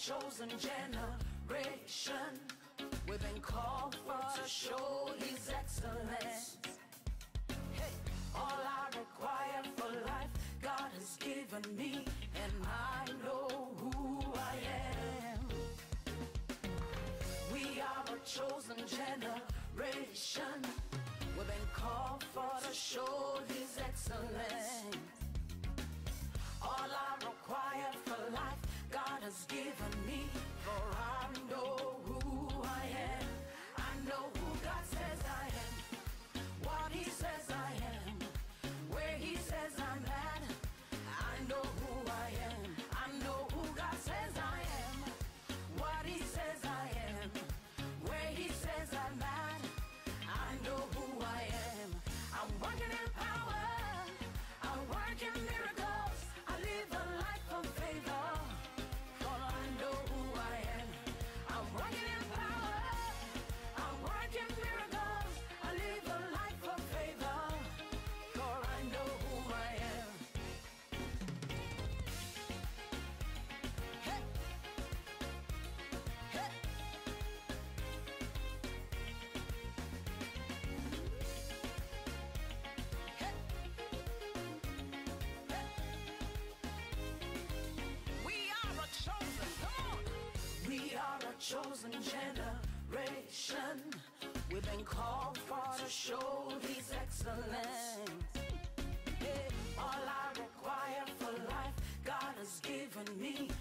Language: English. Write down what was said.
chosen generation. We've been called for to show His excellence. Hey, all I require for life, God has given me, and I know who I am. We are a chosen generation. We've been called for to show His excellence. All I require for life, God has given me, for I know who I am. I know who God says I am, what He says I am, where He says I'm at. I know who I am. I know who God says I am, what He says I am, where He says I'm at. I know who I am. I'm working in power, I work in miracles, I live a life of favor, for I know who I am. I'm working in power, I work in miracles, I live a life of favor, for I know who I am. Hey. Hey. We are a chosen generation. We've been called for to show His excellence. Yeah. All I require for life, God has given me,